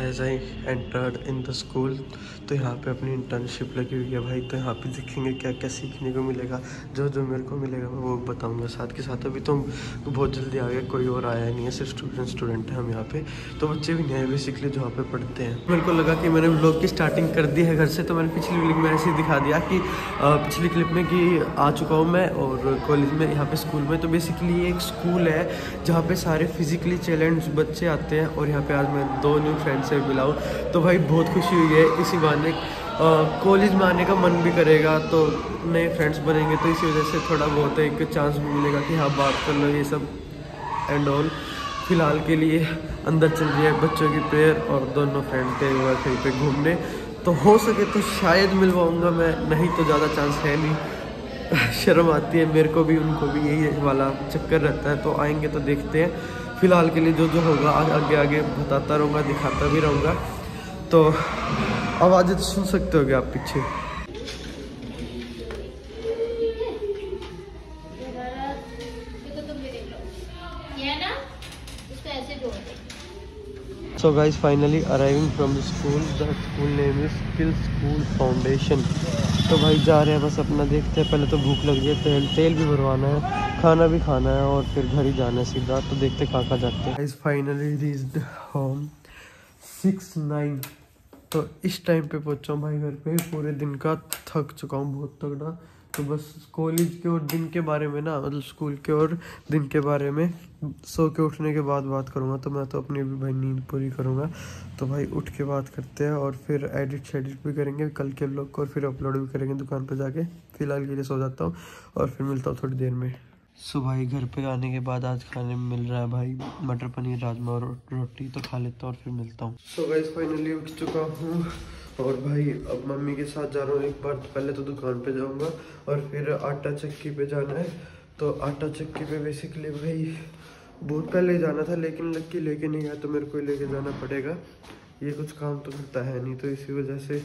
As I entered in the school, तो यहाँ पे अपनी इंटर्नशिप लगी हुई है भाई। तो यहाँ पे देखेंगे क्या क्या सीखने को मिलेगा, जो जो मेरे को मिलेगा मैं वो बताऊँगा साथ के साथ। अभी तो बहुत जल्दी आ गए, कोई और आया नहीं है, सिर्फ स्टूडेंट है हम यहाँ पे। तो बच्चे भी नहीं आए बेसिकली जो यहाँ पे पढ़ते हैं। मेरे को लगा कि मैंने व्लॉग की स्टार्टिंग कर दी है घर से, तो मैंने पिछली व्लॉग में ऐसे ही दिखा दिया कि पिछली क्लिप में कि आ चुका हूँ मैं और कॉलेज में, यहाँ पे स्कूल में। तो बेसिकली ये एक स्कूल है जहाँ पे सारे फिजिकली चैलेंज बच्चे आते हैं, और यहाँ पे आज मैं 2 न्यू फ्रेंड से मिला हूँ। तो भाई बहुत खुशी हुई है, इसी बहाने कॉलेज में आने का मन भी करेगा, तो नए फ्रेंड्स बनेंगे। तो इसी वजह से थोड़ा बहुत एक चांस भी मिलेगा कि हाँ बात कर लो ये सब एंड ऑल। फिलहाल के लिए अंदर चल रही है बच्चों की प्रेयर, और दोनों फ्रेंड गए हुए कहीं पे घूमने। तो हो सके तो शायद मिलवाऊँगा मैं, नहीं तो ज़्यादा चांस है नहीं। शर्म आती है मेरे को भी, उनको भी, यही वाला चक्कर रहता है। तो आएंगे तो देखते हैं। फ़िलहाल के लिए जो जो होगा आगे आगे बताता रहूँगा, दिखाता भी रहूँगा। तो आवाज़ें तो सुन सकते होगे आप पीछे। So guys, finally arriving from the school. The school name is Skill School Foundation. तो भाई जा रहे हैं, बस अपना देखते हैं। पहले तो भूख लग रही है, तेल भी भरवाना है, खाना भी खाना है, और फिर घर ही जाना है सीधा। तो देखते कहाँ कहाँ जाते हैं। Guys, finally reached home 6:09। तो इस टाइम पे पहुँचा हूँ भाई घर पे। पूरे दिन का थक चुका हूँ बहुत तगड़ा। तो बस कॉलेज के और दिन के बारे में ना, मतलब स्कूल के और दिन के बारे में सो के उठने के बाद बात करूँगा। तो मैं तो अपनी भी भाई नींद पूरी करूँगा। तो भाई उठ के बात करते हैं, और फिर एडिट भी करेंगे कल के व्लॉग को, और फिर अपलोड भी करेंगे दुकान पर जाके। फिलहाल के लिए सो जाता हूँ, और फिर मिलता हूँ थोड़ी देर में। भाई घर पे आने के बाद आज खाने में मिल रहा है भाई मटर पनीर राजमा और रोटी। तो खा लेता हूँ और फिर मिलता हूँ। गाइस फाइनली उठ चुका हूँ, और भाई अब मम्मी के साथ जा रहा हूँ। एक बार पहले तो दुकान पे जाऊँगा, और फिर आटा चक्की पे जाना है। तो आटा चक्की पे बेसिकली भाई बहुत पहले जाना था, लेकिन लक्की लेके नहीं आया, तो मेरे को लेके जाना पड़ेगा। ये कुछ काम तो करता है नहीं, तो इसी वजह से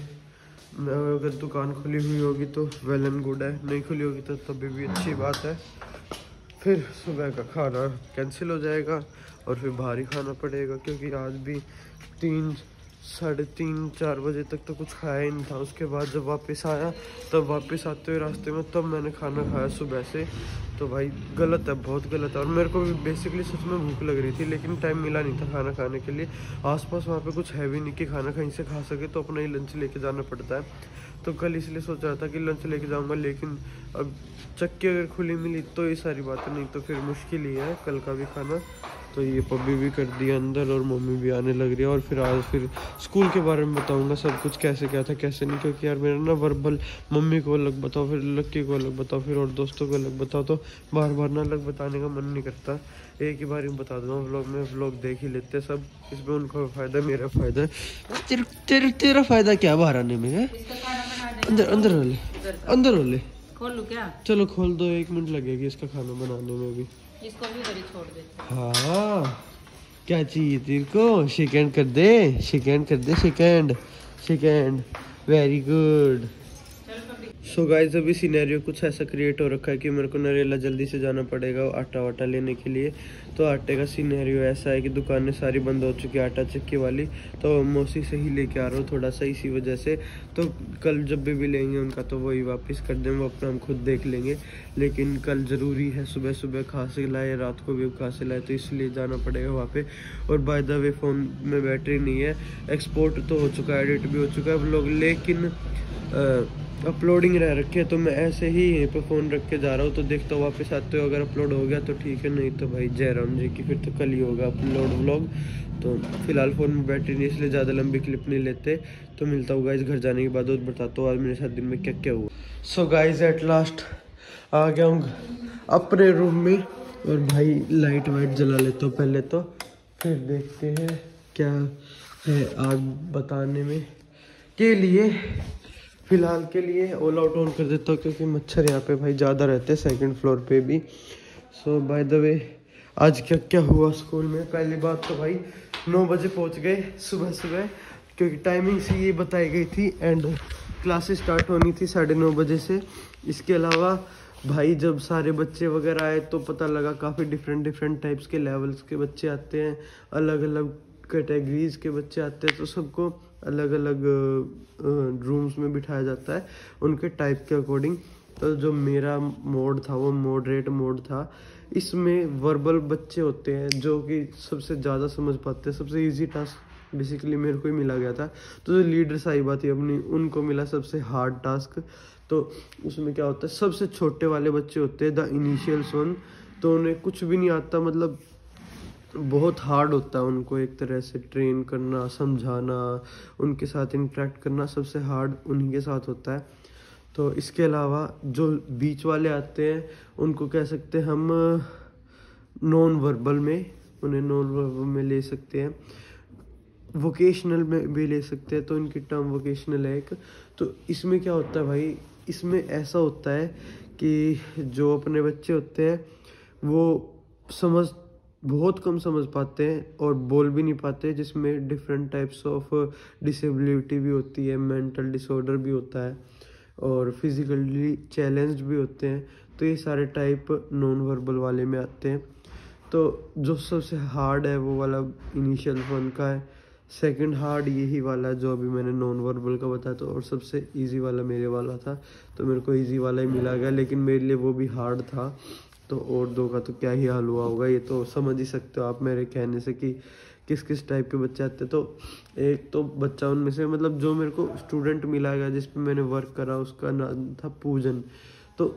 अगर दुकान खुली हुई होगी तो वेल एंड गुड है, नहीं खुली होगी तो तभी भी अच्छी बात है। फिर सुबह का खाना कैंसिल हो जाएगा, और फिर बाहर ही खाना पड़ेगा, क्योंकि आज भी 3, साढ़े 3, 4 बजे तक तो कुछ खाया ही नहीं था। उसके बाद जब वापस आया, तब वापस आते हुए रास्ते में तब मैंने खाना खाया सुबह से। तो भाई गलत है, बहुत गलत है। और मेरे को भी बेसिकली सच में भूख लग रही थी, लेकिन टाइम मिला नहीं था खाना खाने के लिए। आसपास वहाँ पे कुछ है भी नहीं कि खाना कहीं से खा सके, तो अपना ही लंच लेके जाना पड़ता है। तो कल इसलिए सोच रहा था कि लंच लेके जाऊँगा, लेकिन अब चक्की अगर खुली मिली तो ये सारी बातें, नहीं तो फिर मुश्किल ही है कल का भी खाना। तो ये पब्बी भी कर दिया अंदर, और मम्मी भी आने लग रही है। और फिर आज फिर स्कूल के बारे में बताऊंगा सब कुछ, कैसे क्या था कैसे नहीं, क्योंकि यार मेरा ना वर्बल मम्मी को अलग बताओ, फिर लक्की को अलग बताओ, फिर और दोस्तों को अलग बताओ, तो बार बार ना अलग बताने का मन नहीं करता। एक ही बार ही बता दूंगा व्लॉग में, व्लॉग देख ही लेते सब, इसमें उनका फ़ायदा मेरा फ़ायदा है। तेरा फ़ायदा क्या बाहर आने में है? अंदर अंदर वाले, अंदर वाले खोल लूं क्या? चलो खोल दो, 1 मिनट लगेगी इसका खाना बनाने में भी। इसको भी इधर ही छोड़ दे। हाँ क्या चाहिए तेरे को? शेकेंड कर दे, शेकेंड कर दे, second second, very good. So guys अभी सिनेरियो कुछ ऐसा क्रिएट हो रखा है कि मेरे को नरेला जल्दी से जाना पड़ेगा आटा वाटा लेने के लिए। तो आटे का सिनेरियो ऐसा है कि दुकानें सारी बंद हो चुकी है आटा चक्की वाली, तो मौसी से ही लेके आ रहा हूँ थोड़ा सा, इसी वजह से। तो कल जब भी लेंगे उनका तो वही वापस कर देंगे, वो अपना हम खुद देख लेंगे। लेकिन कल ज़रूरी है, सुबह सुबह खा से लाए, रात को भी खा से लाए, तो इसलिए जाना पड़ेगा वहाँ पे। और बाय द वे फ़ोन में बैटरी नहीं है, एक्सपोर्ट तो हो चुका है, एडिट भी हो चुका है व्लॉग, लेकिन अपलोडिंग रह रखे है। तो मैं ऐसे ही यहीं पे फ़ोन रख के जा रहा हूँ, तो देखता हूँ वापस आते हो अगर अपलोड हो गया तो ठीक है, नहीं तो भाई जय राम जी की, फिर तो कल ही होगा अपलोड व्लॉग। तो फिलहाल फ़ोन में बैटरी नहीं, इसलिए ज़्यादा लंबी क्लिप नहीं लेते। तो मिलता हूँ गाइस घर जाने के बाद और बताता हूँ आज मेरे साथ दिन में क्या क्या हुआ। सो गाइस एट लास्ट आ गया हूँ अपने रूम में, और भाई लाइट वाइट जला लेता हूँ पहले, तो फिर देखते हैं क्या है आज बताने में के लिए। फ़िलहाल के लिए ऑल आउट ऑन कर देता हूँ, क्योंकि मच्छर यहाँ पे भाई ज़्यादा रहते हैं 2nd फ्लोर पे भी। सो बाय द वे आज क्या क्या हुआ स्कूल में। पहली बात तो भाई 9 बजे पहुँच गए सुबह सुबह, क्योंकि टाइमिंग से ये बताई गई थी, एंड क्लासेस स्टार्ट होनी थी 9:30 बजे से। इसके अलावा भाई जब सारे बच्चे वगैरह आए तो पता लगा काफ़ी डिफरेंट टाइप्स के लेवल्स के बच्चे आते हैं, अलग अलग कैटेगरीज के बच्चे आते हैं तो सबको अलग अलग रूम्स में बिठाया जाता है उनके टाइप के अकॉर्डिंग। तो जो मेरा मोड था वो मॉडरेट मोड था। इसमें वर्बल बच्चे होते हैं जो कि सबसे ज़्यादा समझ पाते हैं। सबसे इजी टास्क बेसिकली मेरे को ही मिला गया था। तो जो लीडर साहिबा थी अपनी, उनको मिला सबसे हार्ड टास्क। तो उसमें क्या होता है, सबसे छोटे वाले बच्चे होते हैं द इनिशियल्स वन, तो उन्हें कुछ भी नहीं आता, मतलब बहुत हार्ड होता है उनको एक तरह से ट्रेन करना, समझाना, उनके साथ इंटरेक्ट करना, सबसे हार्ड उन्हीं के साथ होता है। तो इसके अलावा जो बीच वाले आते हैं उनको कह सकते हैं हम नॉन वर्बल में, उन्हें नॉन वर्बल में ले सकते हैं, वोकेशनल में भी ले सकते हैं। तो इनकी टर्म वोकेशनल है एक। तो इसमें क्या होता है भाई, इसमें ऐसा होता है कि जो अपने बच्चे होते हैं वो बहुत कम समझ पाते हैं और बोल भी नहीं पाते, जिसमें डिफरेंट टाइप्स ऑफ डिसेबिलिटी भी होती है, मेंटल डिसऑर्डर भी होता है और फिजिकली चैलेंज्ड भी होते हैं। तो ये सारे टाइप नॉन वर्बल वाले में आते हैं। तो जो सबसे हार्ड है वो वाला इनिशियल वन का है। सेकंड हार्ड यही वाला जो अभी मैंने नॉन वर्बल का बताया। तो और सबसे इजी वाला मेरे वाला था, तो मेरे को इजी वाला ही मिला गया, लेकिन मेरे लिए वो भी हार्ड था। तो और दो का तो क्या ही हाल हुआ होगा, ये तो समझ ही सकते हो आप मेरे कहने से कि किस किस टाइप के बच्चे आते हैं। तो एक तो बच्चा उनमें से, मतलब जो मेरे को स्टूडेंट मिला गया जिस पे मैंने वर्क करा, उसका नाम था पूजन। तो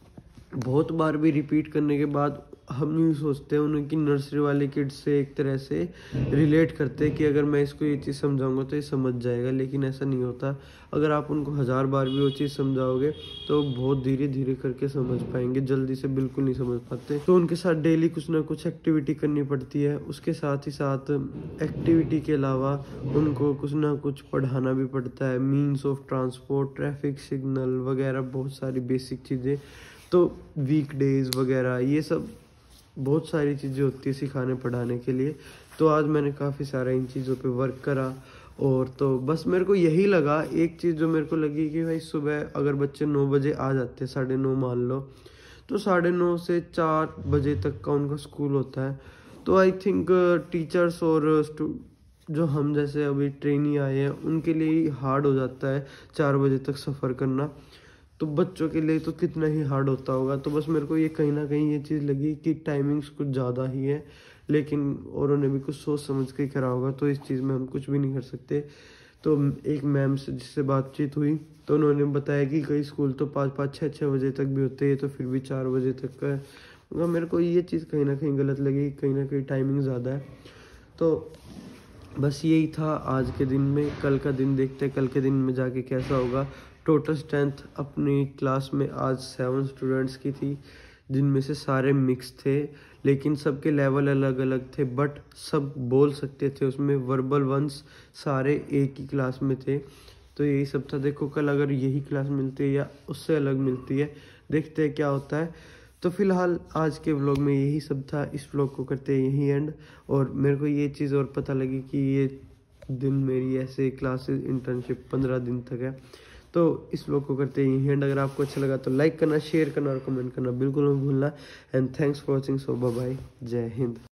बहुत बार भी रिपीट करने के बाद हम यूँ सोचते हैं उनकी नर्सरी वाले किड्स से एक तरह से रिलेट करते हैं कि अगर मैं इसको ये चीज़ समझाऊंगा तो ये समझ जाएगा, लेकिन ऐसा नहीं होता। अगर आप उनको 1000 बार भी वो चीज़ समझाओगे तो बहुत धीरे धीरे करके समझ पाएंगे, जल्दी से बिल्कुल नहीं समझ पाते। तो उनके साथ डेली कुछ ना कुछ एक्टिविटी करनी पड़ती है। उसके साथ ही साथ एक्टिविटी के अलावा उनको कुछ ना कुछ पढ़ाना भी पड़ता है, means of transport, traffic signal वगैरह, बहुत सारी बेसिक चीज़ें। तो वीकडेज वगैरह ये सब बहुत सारी चीज़ें होती है सिखाने पढ़ाने के लिए। तो आज मैंने काफ़ी सारा इन चीज़ों पे वर्क करा। और तो बस मेरे को यही लगा, एक चीज़ जो मेरे को लगी कि भाई सुबह अगर बच्चे 9 बजे आ जाते हैं, 9:30 मान लो, तो 9:30 से 4 बजे तक का उनका स्कूल होता है। तो आई थिंक टीचर्स और जो हम जैसे अभी ट्रेनी आए हैं उनके लिए हार्ड हो जाता है 4 बजे तक सफ़र करना। तो बच्चों के लिए तो कितना ही हार्ड होता होगा। तो बस मेरे को ये कहीं ना कहीं ये चीज़ लगी कि टाइमिंग्स कुछ ज़्यादा ही है, लेकिन औरों ने भी कुछ सोच समझ के करा होगा, तो इस चीज़ में हम कुछ भी नहीं कर सकते। तो एक मैम से जिससे बातचीत हुई तो उन्होंने बताया कि कई स्कूल तो 5-5, 6-6 बजे तक भी होते हैं, तो फिर भी 4 बजे तक का है। मगर मेरे को ये चीज़ कहीं ना कहीं गलत लगी, कहीं ना कहीं टाइमिंग ज़्यादा है। तो बस यही था आज के दिन में। कल का दिन देखते हैं, कल के दिन में जाके कैसा होगा। टोटल स्ट्रेंथ अपनी क्लास में आज 7 स्टूडेंट्स की थी, जिनमें से सारे मिक्स थे, लेकिन सबके लेवल अलग अलग थे, बट सब बोल सकते थे। उसमें वर्बल वंस सारे एक ही क्लास में थे। तो यही सब था। देखो कल अगर यही क्लास मिलती है या उससे अलग मिलती है, देखते हैं क्या होता है। तो फिलहाल आज के व्लॉग में यही सब था। इस व्लॉग को करते हैं यही एंड। और मेरे को ये चीज़ और पता लगी कि ये दिन मेरी ऐसे क्लासेस इंटर्नशिप 15 दिन तक है। तो इस व्लॉग को करते हैं यही एंड। अगर आपको अच्छा लगा तो लाइक करना, शेयर करना और कमेंट करना बिल्कुल मत भूलना। And thanks for watching. So bye bye, जय हिंद।